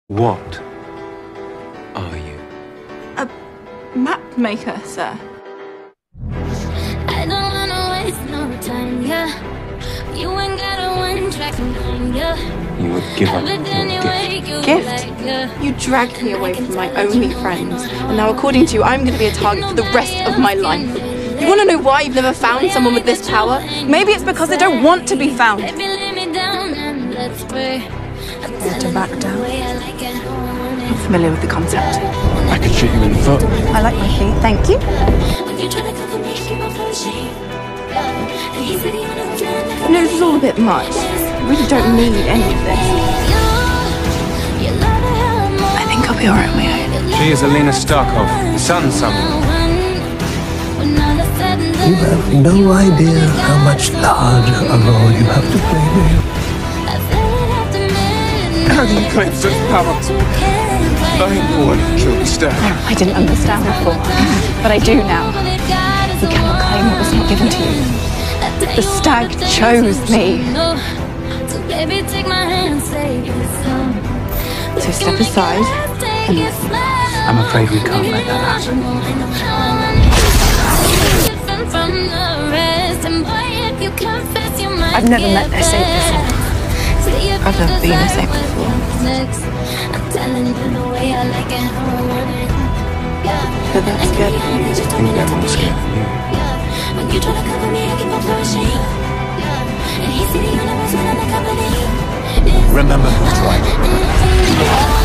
What are you? A map maker, sir. I don't wanna waste no time, yeah. You ain't got a one-track mind, yeah. You would give up your gift. Gift? You dragged me away from my only friends, and now according to you, I'm going to be a target for the rest of my life. You want to know why you've never found someone with this power? Maybe it's because they don't want to be found. To back down. I'm familiar with the concept. I could shoot you in the foot. I like my feet, thank you. No, this is all a bit much. I really don't need any of this. I think I'll be alright on my own. She is Alina Starkov, son someone. You have no idea how much larger a role you have to play there. How do you claim such power? I am the one who killed the stag. I didn't understand before, but I do now. You cannot claim what was not given to you. The stag chose me. So step aside and listen. I'm afraid we can't let that happen. I've never met their saint before. I've never been a saint before. So that's good. I think they're more scared than you. Remember who's right.